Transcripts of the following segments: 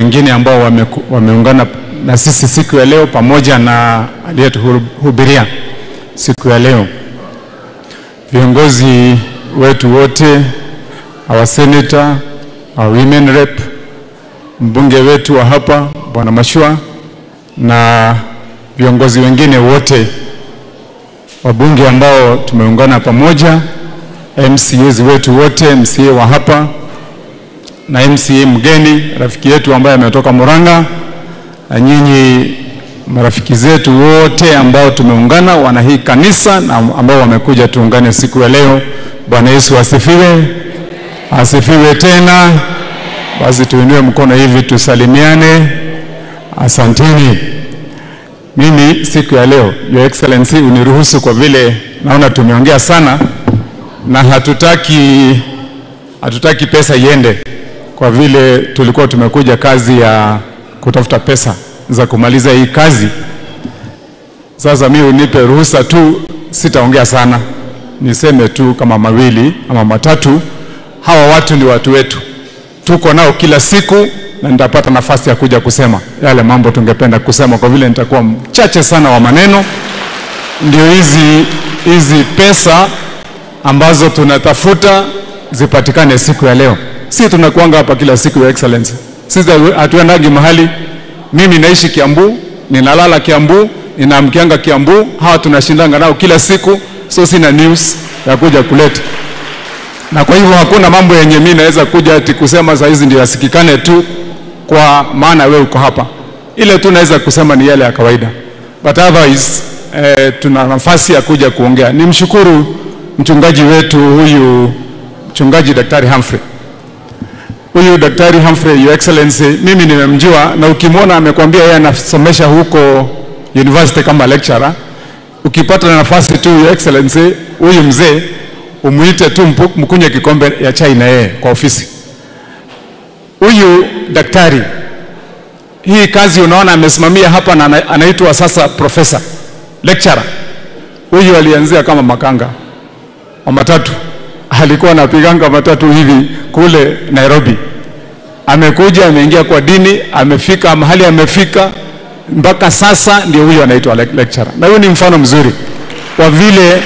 wengine ambao wameungana na sisi siku ya leo pamoja na aliyetuhubiria siku ya leo. Viongozi wetu wote, our senator, our women rep, mbunge wetu wa hapa Bwana Mashua na viongozi wengine wote wabunge ambao tumeungana pamoja, MCAs wetu wote, MCA wa hapa na MCA mgeni rafiki yetu ambaye ametoka Murang'a, na nyinyi marafiki zetu wote ambao tumeungana wana hii kanisa na ambao wamekuja tuungane siku ya leo. Bwana Yesu asifiwe. Asifiwe tena. Basi tuinue mkono hivi tusalimiane. Asanteni. Mimi siku ya leo, Your Excellency, uniruhusu kwa vile naona tumeongea sana na hatutaki pesa iende, kwa vile tulikuwa tumekuja kazi ya kutafuta pesa za kumaliza hii kazi. Sasa mimi unipe ruhusa tu, sitaongea sana, niseme tu kama mawili ama matatu. Hawa watu ni watu wetu, tuko nao kila siku, na nitapata nafasi ya kuja kusema yale mambo tungependa kusema, kwa vile nitakuwa mchache sana wa maneno. Ndio hizi pesa ambazo tunatafuta zipatikane siku ya leo. Si tunakuanga hapa kila siku, Your Excellency. Sisi hatuendagi mahali. Mimi naishi Kiambu, ninalala Kiambu, ninaamkianga Kiambu. Hawa tunashindanga nao kila siku, so sina news ya kuja kuleta. Na kwa hivyo hakuna mambo yenye mimi naweza kuja ati kusema saa hizi ndio yasikikane tu kwa maana wewe uko hapa. Ile tu naweza kusema ni yale ya kawaida. But otherwise tuna nafasi ya kuja kuongea. Nimshukuru mchungaji wetu huyu, mchungaji Daktari Humphrey. Huyu Daktari Humphrey, Your Excellency, mimi nimemjua, na ukimwona amekwambia yeye anasomesha huko university kama lecturer. Ukipata nafasi tu, Your Excellency, huyu mzee umuite tu mkunye kikombe ya chai na yeye kwa ofisi. Huyu daktari, hii kazi unaona amesimamia hapa, na anaitwa sasa professor, lecturer. Huyu alianzia kama makanga wa matatu, alikuwa anapiganga matatu hivi kule Nairobi. Amekuja, ameingia kwa dini, amefika mahali amefika mpaka sasa, ndio huyu anaitwa lecturer. Na huyu ni mfano mzuri kwa vile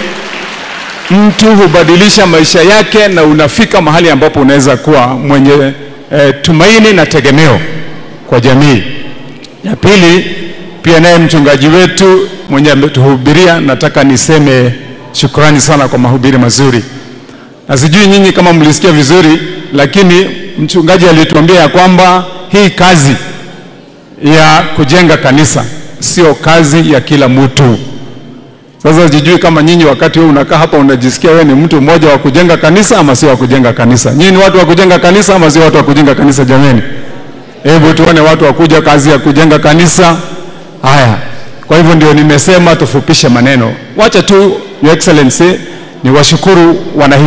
mtu hubadilisha maisha yake na unafika mahali ambapo unaweza kuwa mwenye tumaini na tegemeo kwa jamii. Ya pili, pia naye mchungaji wetu mwenye ametuhubiria, nataka niseme shukrani sana kwa mahubiri mazuri. Na sijui nyinyi kama mlisikia vizuri, lakini mchungaji alituambia ya kwamba hii kazi ya kujenga kanisa sio kazi ya kila mtu. Sasa sijui kama nyinyi wakati wewe unakaa hapa unajisikia wewe ni mtu mmoja wa kujenga kanisa ama si wa kujenga kanisa. Nyinyi ni watu wa kujenga kanisa ama si watu wa kujenga kanisa jameni? Hebu tuone watu wa kuja kazi ya kujenga kanisa. Haya. Kwa hivyo ndio nimesema tufupishe maneno. Wacha tu, Your Excellency, ni washukuru wanahii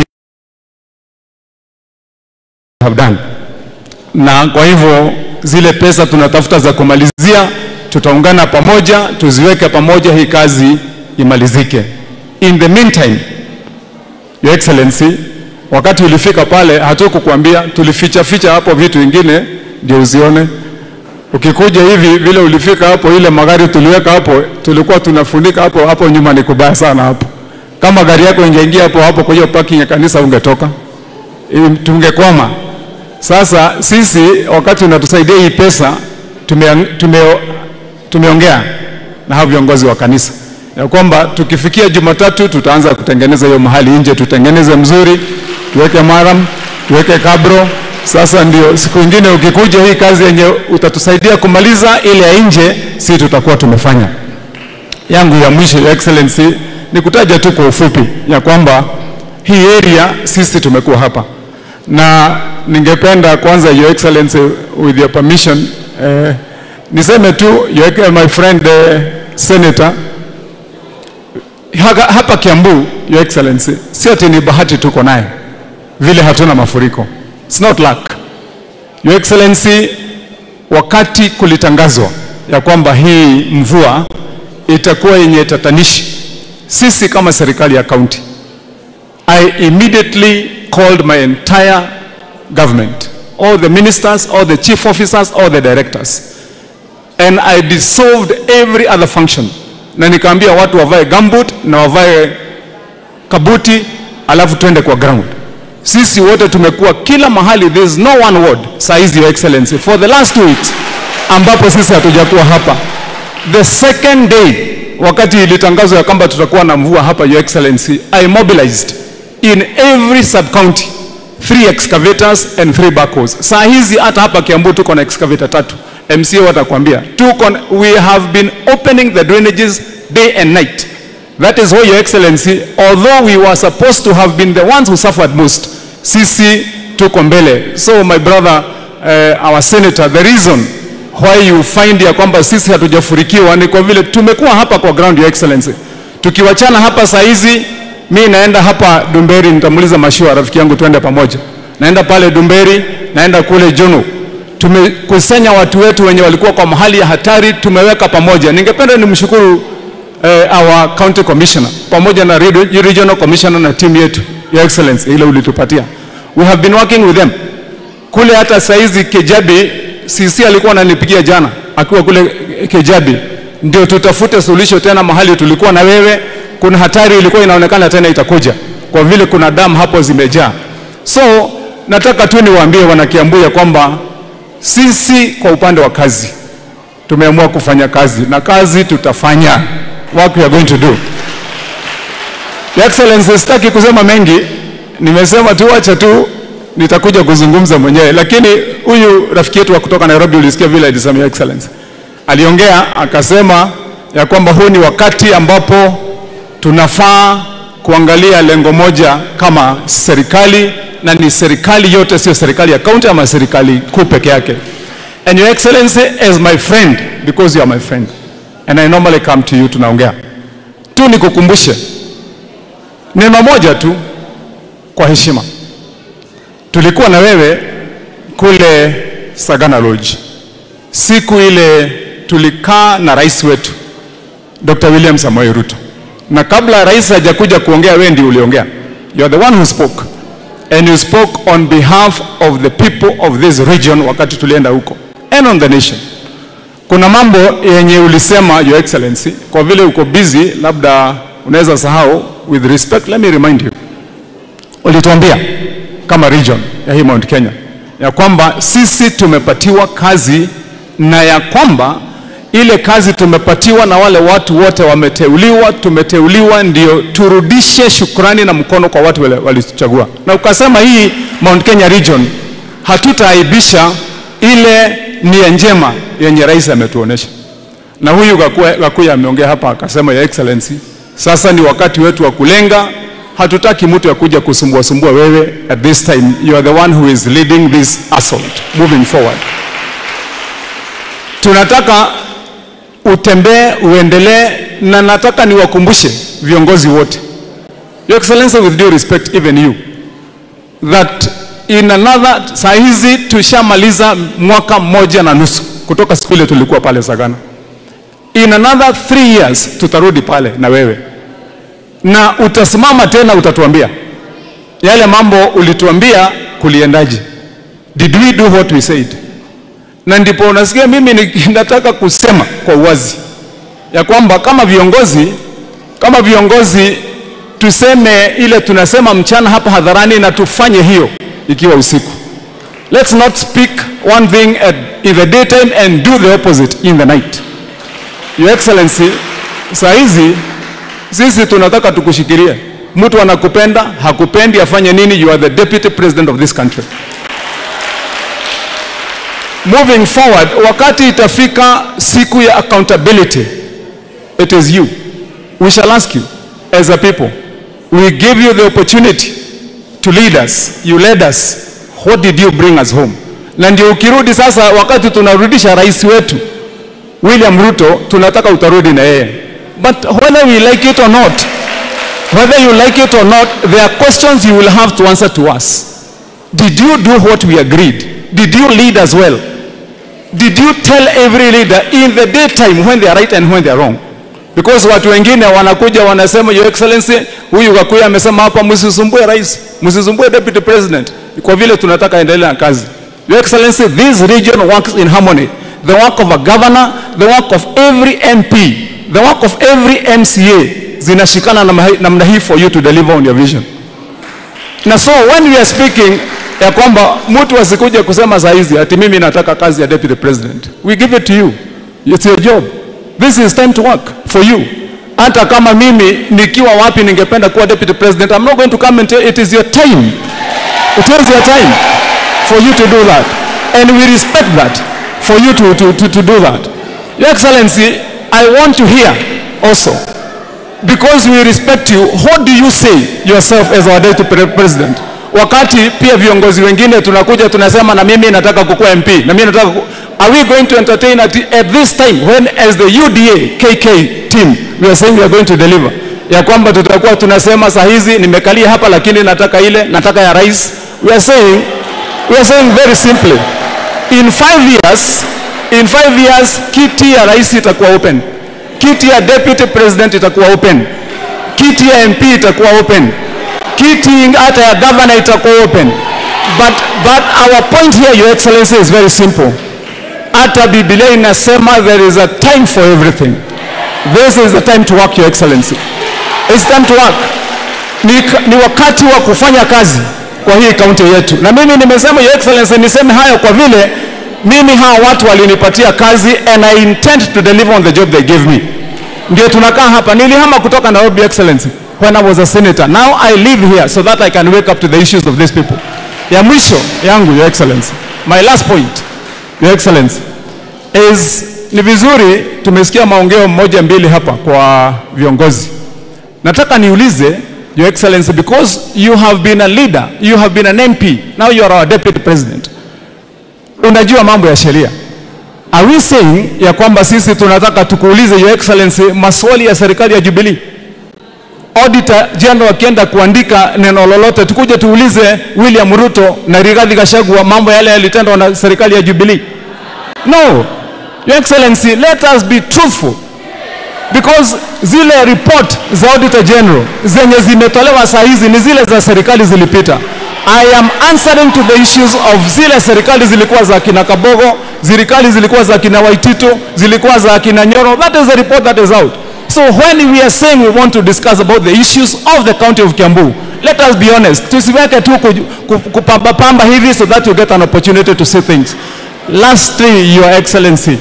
have done. Na kwa hivyo zile pesa tunatafuta za kumalizia, tutaungana pamoja, tuziweke pamoja, hii kazi imalizike. In the meantime, Your Excellency, wakati ulifika pale hatukukuambia, tulificha hapo vitu vingine ndio uzione. Ukikuja hivi vile ulifika hapo, ile magari tuliweka hapo, tulikuwa tunafunika hapo nyuma, ni kubaya sana hapo. Kama gari yako ingeingia hapo kwa hiyo parking ya kanisa ungetoka, tungekwama. Sasa sisi wakati unatusaidia hii pesa, tumeongea na hao viongozi wa kanisa ya kwamba tukifikia Jumatatu tutaanza kutengeneza hiyo mahali nje, tutengeneze mzuri, tuweke maram, tuweke kabro. Sasa ndio siku nyingine ukikuja hii kazi yenye utatusaidia kumaliza ile ya nje, si tutakuwa tumefanya. Yangu ya mwisho, Your Excellency, ni kutaja tu kwa ufupi ya kwamba hii area sisi tumekuwa hapa, na ningependa kwanza, Your Excellency, with your permission, niseme tu, my friend Senator, hapa Kiambu, Your Excellency, si ati ni bahati tuko naye vile hatuna mafuriko. It's not luck. Your Excellency, wakati kulitangazwa ya kwamba hii mvua itakuwa yenye tatanishi, sisi kama serikali ya county, I immediately called my entire government all the ministers, all the chief officers, all the directors. And I dissolved every other function. Na nikaambia watu wavae gumboot na wavae kabuti, alafu tuende kwa ground. Sisi wote tumekuwa kila mahali, there is no one word, saizi Your Excellency, for the last 2 weeks, ambapo sisi hatujakuwa hapa. The second day, wakati ilitangazwa ya kwamba tutakuwa na mvua hapa, Your Excellency, I mobilized in every sub-county 3 excavators and 3 backhoes. Saa hizi hata hapa Kiambu tuko na excavator 3. MCA watakwambia. We have been opening the drainages day and night. That is why, Your Excellency, although we were supposed to have been the ones who suffered most, sisi tuko mbele. So my brother, our senator, the reason why you find ya kwamba sisi hatujafurikiwa ni kwa vile tumekuwa hapa kwa ground, Your Excellency. Tukiwachana hapa saa hizi, mimi naenda hapa Dumberi, nitamuuliza Mashua rafiki yangu tuende pamoja. Naenda pale Dumberi, naenda kule Jono. Tumekusanya watu wetu wenye walikuwa kwa mahali ya hatari, tumeweka pamoja. Ningependa nimshukuru our county commissioner pamoja na regional commissioner na team yetu, Your Excellency, ile ulitupatia. We have been working with them. Kule hata saizi Kejabi, sisi alikuwa ananipigia jana akiwa kule Kejabi, ndio tutafute solution tena mahali tulikuwa na wewe. Kuna hatari ilikuwa inaonekana tena itakuja kwa vile kuna damu hapo zimejaa. So nataka tu niwaambie wana Kiambu ya kwamba sisi kwa upande wa kazi tumeamua kufanya kazi, na kazi tutafanya. What we are going to do. Your Excellency, sitaki kusema mengi, nimesema tu acha tu nitakuja kuzungumza mwenyewe, lakini huyu rafiki yetu wa kutoka Nairobi ulisikia vile alisema, Your Excellency. Aliongea akasema ya kwamba huu ni wakati ambapo tunafaa kuangalia lengo moja kama serikali, na ni serikali yote, sio serikali ya county ama serikali kuu peke yake. And Your Excellency, as my friend, because you are my friend, and I normally come to you tunaongea, tu nikukumbushe neno moja tu kwa heshima. Tulikuwa na wewe kule Sagana Lodge siku ile tulikaa na rais wetu Dr. William Samoei Ruto, na kabla rais hajakuja kuongea wewe ndio uliongea. You are the one who spoke, and you spoke on behalf of the people of this region wakati tulienda huko, and on the nation. Kuna mambo yenye ulisema, Your Excellency, kwa vile uko busy labda unaweza sahau. With respect, let me remind you, ulituambia kama region ya hii Mount Kenya ya kwamba sisi tumepatiwa kazi, na ya kwamba ile kazi tumepatiwa na wale watu wote wameteuliwa, tumeteuliwa ndio turudishe shukrani na mkono kwa watu walituchagua. Na ukasema hii Mount Kenya region hatutaaibisha ile nia njema yenye rais ametuonesha. Na huyu Gakuya ameongea hapa akasema, Your Excellency, sasa ni wakati wetu wa kulenga. Hatutaki mtu ya kuja kusumbua wewe. At this time you are the one who is leading this assault moving forward. Tunataka utembee, uendelee, na nataka niwakumbushe viongozi wote, Your Excellency, with due respect, even you, that in another, saa hizi tushamaliza mwaka 1.5 kutoka siku ile tulikuwa pale Sagana. In another 3 years tutarudi pale na wewe, na utasimama tena utatuambia yale mambo ulituambia kuliendaje. Did we do what we said? Na ndipo unasikia mimi nataka kusema kwa uwazi ya kwamba kama viongozi tuseme ile tunasema mchana hapa hadharani, na tufanye hiyo ikiwa usiku. Let's not speak one thing in the daytime and do the opposite in the night. Your Excellency, saa hizi sisi tunataka tukushikilie. Mtu anakupenda, hakupendi, afanye nini, you are the deputy president of this country. Moving forward, wakati itafika siku ya accountability, it is you. We shall ask you as a people. We give you the opportunity to lead us. You led us. What did you bring us home? Na ndio ukirudi sasa, wakati tunarudisha rais wetu William Ruto, tunataka utarudi na yeye. But whether we like it or not, there are questions you will have to answer to us. Did you do what we agreed? Did you lead as well? Did you tell every leader in the daytime when they are right and when they are wrong? Because watu wengine wanakuja wanasema, Your Excellency, huyu Gakuya amesema hapa msisumbue rais, msisumbue deputy president. Kwa vile tunataka endelea na kazi. Your Excellency, this region works in harmony. The work of a governor, the work of every MP, the work of every MCA, zinashikana namna hii for you to deliver on your vision. Na so when we are speaking, ya kwamba mtu asikuje kusema saa hizi ati mimi nataka kazi ya deputy president. We give it to you. It's your job. This is time to work for you. Hata kama mimi nikiwa wapi ningependa kuwa deputy president, I'm not going to come and tell you it is your time. It is your time for you to do that. And we respect that for you to do that. Your Excellency, I want to hear also, because we respect you, what do you say yourself as our deputy president? Wakati pia viongozi wengine tunakuja tunasema na mimi nataka kukua MP, na mimi nataka are we going to entertain at this time when as the UDA KK team we are saying we are going to deliver? Ya kwamba tutakuwa tunasema saa hizi nimekalia hapa lakini nataka ile, nataka ya rais. We are saying very simply, in 5 years kiti ya rais itakuwa open. Kiti ya deputy president itakuwa open. Kiti ya MP itakuwa open. Kiti hata ya governor itakuwa open. But our point here, Your Excellency, is very simple. Hata Biblia inasema there is a time for everything. This is the time to work, Your Excellency. It's time to work. Ni wakati wa kufanya kazi kwa hii kaunti yetu. Na mimi nimesema, Your Excellency, niseme hayo kwa vile mimi hawa watu walinipatia kazi and I intend to deliver on the job they gave me. Ndio tunakaa hapa. Nilihama kutoka Nairobi, Your Excellency, when I was a senator. Now I live here so that I can wake up to the issues of these people. Ya mwisho yangu, Your Excellency, my last point, Your Excellency, is ni vizuri tumesikia maongeo moja mbili hapa kwa viongozi. Nataka niulize, Your Excellency, because you have been a leader, you have been an MP, now you are our deputy president. Unajua mambo ya sheria. Are we saying ya kwamba sisi tunataka tukuulize, Your Excellency, maswali ya serikali ya Jubilee? Auditor General akienda kuandika neno lolote, tukuje tuulize William Ruto na Rigathi Gachagua mambo yale yalitendwa na serikali ya Jubilee? No. Your Excellency, let us be truthful. Because zile report za Auditor General zenye zimetolewa saa hizi ni zile za serikali zilipita. I am answering to the issues of zile serikali zilikuwa za kina Kabogo, serikali zilikuwa za kina Waitito, zilikuwa za kina Nyoro. That is the report that is out. So when we are saying we want to discuss about the issues of the county of Kiambu, let us be honest. Tusiweke tu kupamba hivi so that you get an opportunity to say things. Lastly, Your Excellency,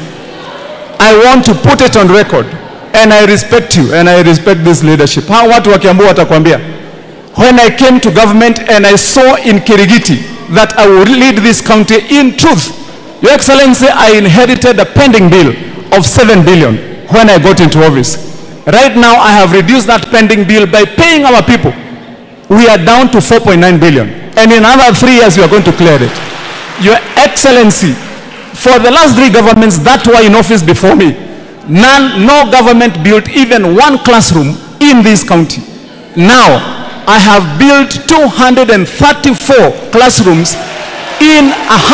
I want to put it on record, and I respect you and I respect this leadership. How watu wa Kiambu watakwambia, when I came to government and I saw in Kirigiti that I would lead this county in truth, Your Excellency, I inherited a pending bill of 7 billion when I got into office. Right now, I have reduced that pending bill by paying our people. We are down to 4.9 billion. And in another 3 years, we are going to clear it. Your Excellency, for the last 3 governments that were in office before me, no government built even one classroom in this county. Now, I have built 234 classrooms in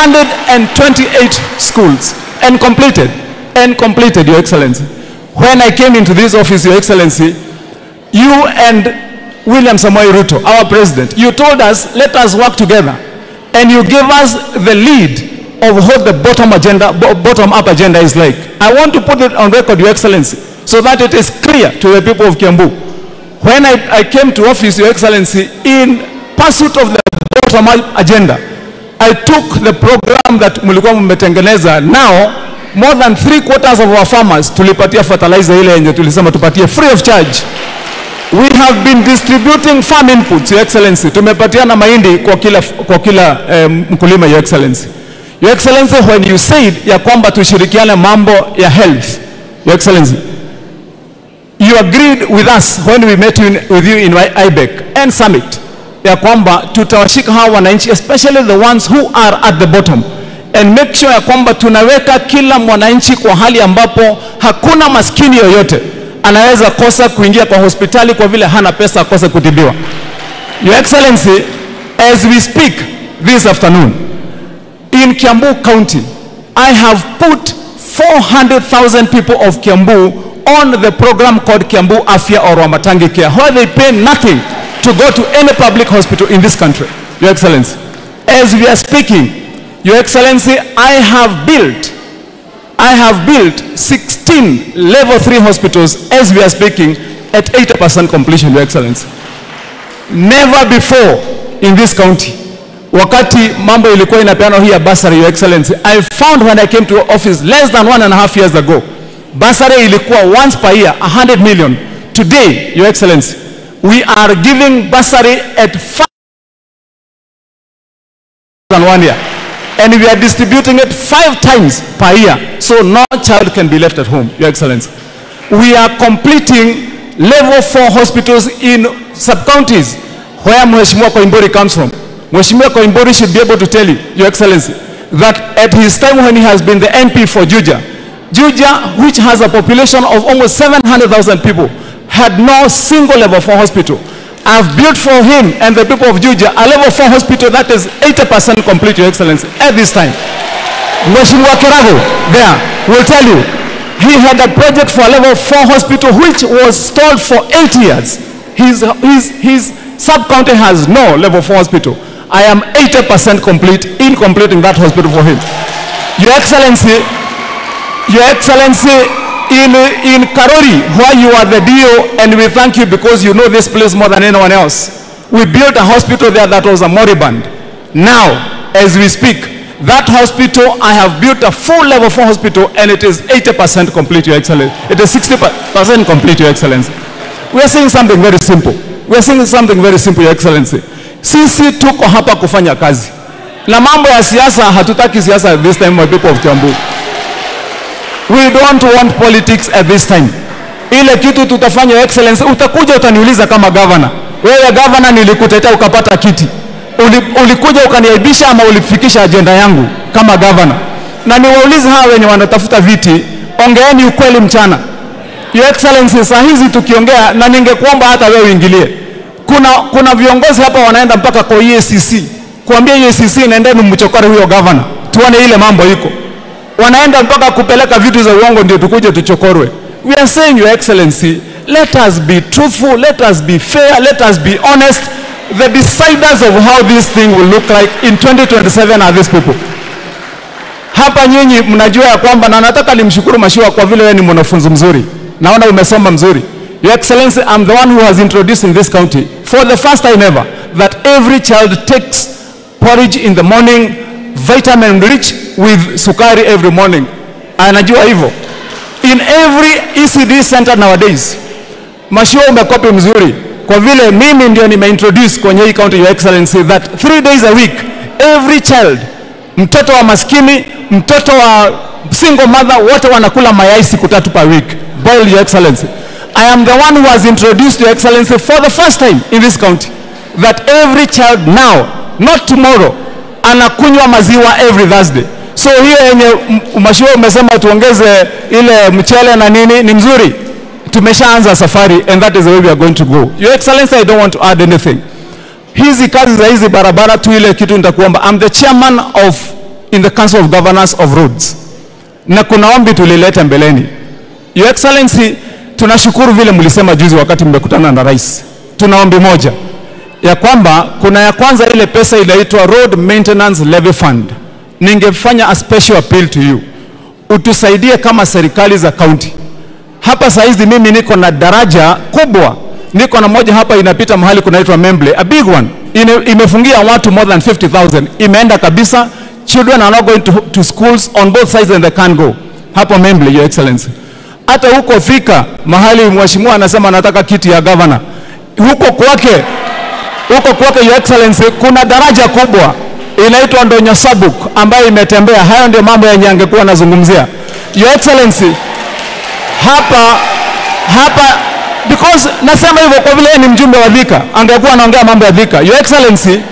128 schools and completed, Your Excellency. When I came into this office, Your Excellency, you and William Samoei Ruto, our president, you told us, let us work together. And you gave us the lead of what the bottom-up agenda is like. I want to put it on record, Your Excellency, so that it is clear to the people of Kiambu. When I came to office, Your Excellency, in pursuit of the bottom-up agenda, I took the program that mulikuwa mmetengeneza. Now, more than 3/4 of our farmers tulipatia fertilizer ile yenye tulisema tupatie free of charge. We have been distributing farm inputs, Your Excellency. Tumepatiana mahindi kwa kila mkulima, Your Excellency. Your Excellency, when you said ya kwamba tushirikiane mambo ya health, Your Excellency, you agreed with us when we met with you in IBEC and Summit ya kwamba tutawashika hawa wananchi, especially the ones who are at the bottom, and make sure ya kwamba tunaweka kila mwananchi kwa hali ambapo hakuna maskini yoyote anaweza kosa kuingia kwa hospitali kwa vile hana pesa kosa kutibiwa. Your Excellency, as we speak this afternoon, in Kiambu County, I have put 400,000 people of Kiambu on the program called Kiambu Afya or Wamatangi Care, where they pay nothing to go to any public hospital in this country, Your Excellency. As we are speaking, Your Excellency, I have built 16 level 3 hospitals as we are speaking at 80% completion, Your Excellency. Never before in this county, wakati mambo ilikuwa inapeana hii bursary, Your Excellency, I found when I came to office less than 1.5 years ago, bursary ilikuwa once per year 100 million. Today, Your Excellency, we are giving bursary at 5 than 1 year, and we are distributing it 5 times per year, so no child can be left at home, Your Excellency. We are completing level 4 hospitals in sub-counties where Mheshimiwa Koimburi comes from. Mheshimiwa Koimburi should be able to tell you, Your Excellency, that at his time when he has been the MP for Juja, which has a population of almost 700,000 people, had no single level 4 hospital. I've built for him and the people of Juja a level 4 hospital that is 80% complete, Your Excellency, at this time. Mheshimiwa Kirago there will tell you, he had a project for a level 4 hospital which was stalled for 8 years. His sub-county has no level 4 hospital. I am 80% complete in completing that hospital for him. Your Excellency, in Karori, where you are the DO, and we thank you because you know this place more than anyone else. We built a hospital there that was a moribund. Now, as we speak, that hospital, I have built a full level 4 hospital, and it is 80% complete, Your Excellency. It is 60% complete, Your Excellency. We are saying something very simple. We are saying something very simple, Your Excellency. Sisi tuko hapa kufanya kazi. Na mambo ya siasa, hatutaki siasa at this time, my people of Kiambu. We don't want politics at this time. Ile kitu tutafanya, Your Excellency, utakuja utaniuliza kama governor. Wewe governor nilikutetea ukapata kiti. Ulikuja ukaniaibisha ama ulifikisha agenda yangu kama governor? Na niwaulize hawa wenye wanatafuta viti, ongeeni ukweli mchana. Your Excellency, saa hizi tukiongea, na ningekuomba hata wewe uingilie. Kuna viongozi hapa wanaenda mpaka kwa EACC. Kuambia EACC naendeni mchokore huyo governor. Tuone ile mambo iko. Wanaenda mpaka kupeleka vitu za uongo ndio tukuje tuchokorwe. We are saying, Your Excellency, let us be truthful, let us be fair, let us be honest. The deciders of how this thing will look like in 2027 are these people. Hapa nyinyi mnajua ya kwamba, na nataka nimshukuru Mashua kwa vile wewe ni mwanafunzi mzuri. Naona umesoma mzuri. Your Excellency, I'm the one who has introduced in this county for the first time ever that every child takes porridge in the morning, vitamin rich with sukari every morning. Anajua hivyo. In every ECD center nowadays. Mashua umekopi mzuri. Kwa vile mimi ndio nimeintroduce kwenye hii county, Your Excellency, that 3 days a week, every child, mtoto wa maskini, mtoto wa single mother, wote wanakula mayai siku 3 per week. Boiled, Your Excellency. I am the one who has introduced, Your Excellency, for the first time in this county, that every child now, not tomorrow, anakunywa maziwa every Thursday. So hiyo yenye Mashua umesema tuongeze ile mchele na nini ni mzuri. Tumeshaanza safari, and that is the way we are going to go. Your Excellency, I don't want to add anything. Hizi kazi za hizi barabara tu ile kitu nitakuomba. I'm the chairman in the Council of Governors of Roads. Na kuna ombi tulileta mbeleni. Your Excellency, tunashukuru vile mlisema juzi wakati mmekutana na rais. Tuna ombi moja. Ya kwamba kuna ya kwanza ile pesa inaitwa Road Maintenance Levy Fund. Ningefanya a special appeal to you. Utusaidie kama serikali za county. Hapa saizi mimi niko na daraja kubwa. Niko na moja hapa inapita mahali kunaitwa Memble, a big one. Imefungia watu more than 50,000. Imeenda kabisa. Children are not going to schools on both sides and they can't go. Hapo Memble, Your Excellency. Hata huko Thika, mahali mheshimiwa anasema anataka kiti ya governor. Huko kwake, Your Excellency, kuna daraja kubwa. Inaitwa Ndonyo Sabuk ambayo imetembea. Hayo ndio mambo yenye angekuwa nazungumzia. Your Excellency, hapa because nasema hivyo kwa vile ni mjumbe wa Thika, angekuwa anaongea mambo ya Thika. Your Excellency,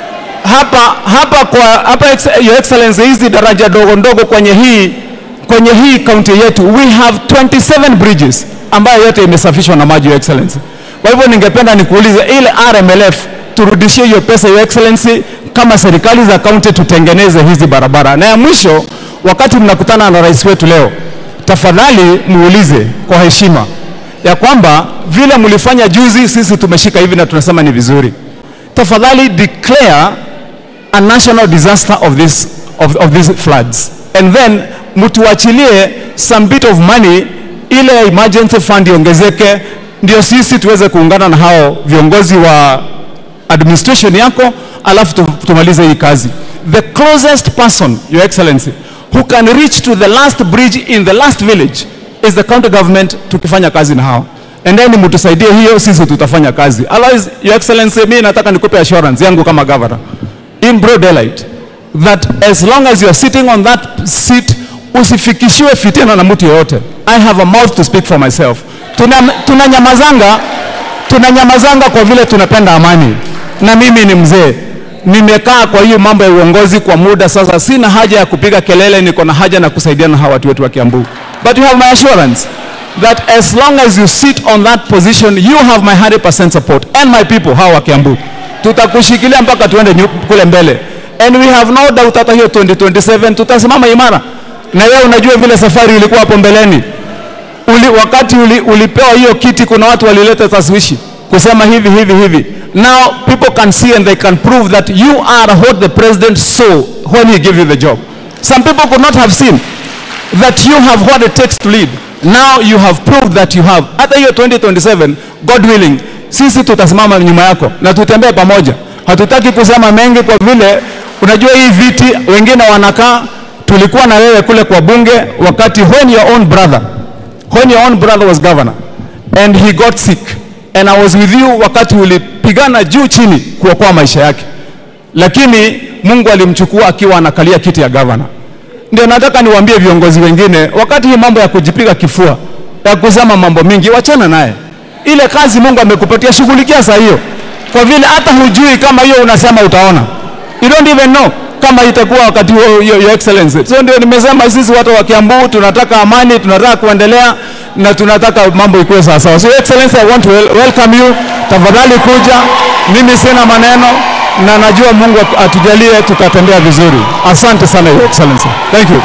Your Excellency, hizi daraja ndogo kwenye hii county yetu, we have 27 bridges ambayo yote imesafishwa na maji, Your Excellency. Kwa hivyo ningependa nikuulize ile RMLF turudishie hiyo pesa, Your Excellency, kama serikali za county tutengeneze hizi barabara. Na ya mwisho, wakati mnakutana na rais wetu leo, tafadhali muulize kwa heshima ya kwamba vile mlifanya juzi sisi tumeshika hivi na tunasema ni vizuri. Tafadhali declare a national disaster of these floods. And then mtuachilie some bit of money ile emergency fund iongezeke, ndio sisi tuweze kuungana na hao viongozi wa administration yako, alafu tumalize hii kazi. The closest person, Your Excellency, who can reach to the last bridge in the last village is the county government, tukifanya kazi na hao. And then mtusaidie hiyo, sisi tutafanya kazi. Otherwise, Your Excellency, mimi nataka nikupe assurance yangu kama governor in broad daylight that as long as you are sitting on that seat, usifikishiwe fitina na mtu yoyote. I have a mouth to speak for myself. Tunanyamazanga kwa vile tunapenda amani. Na mimi ni mzee, nimekaa kwa hiyo mambo ya uongozi kwa muda sasa, sina haja ya kupiga kelele, niko na haja na kusaidiana na hawa watu wetu wa Kiambu. But you have my assurance that as long as you sit on that position, you have my 100% support and my people hawa wa Kiambu. Tutakushikilia mpaka tuende kule mbele. And we have no doubt hata hiyo 2027 tutasimama imara. Na wewe unajua vile safari ilikuwa hapo mbeleni. Wakati ulipewa hiyo kiti, kuna watu walileta taswishi kusema hivi. Now people can see and they can prove that you are what the president saw when he gave you the job. Some people could not have seen that you have what it takes to lead. Now you have proved that you have. Hata hiyo 2027, God willing, sisi tutasimama nyuma yako na tutembee pamoja. Hatutaki kusema mengi kwa vile unajua hii viti wengine wanakaa. Tulikuwa na wewe kule kwa bunge wakati when your own brother was governor and he got sick, and I was with you wakati ulipigana juu chini kuokoa maisha yake, lakini Mungu alimchukua akiwa anakalia kiti ya governor. Ndio nataka niwaambie viongozi wengine, wakati hii mambo ya kujipiga kifua ya kusema mambo mingi, wachana naye. Ile kazi Mungu amekupatia, shughulikia saa hiyo, kwa vile hata hujui kama hiyo unasema utaona. You don't even know kama itakuwa wakati huo, Your Excellency. So ndio nimesema sisi watu wa Kiambu tunataka amani, tunataka kuendelea na tunataka mambo ikuwe sawa sawa. So Your Excellency, I want to welcome you. Tafadhali kuja, mimi sina maneno na najua Mungu atujalie tutatembea vizuri. Asante sana Your Excellency. Thank you.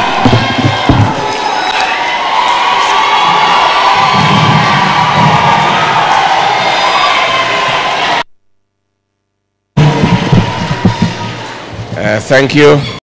Thank you.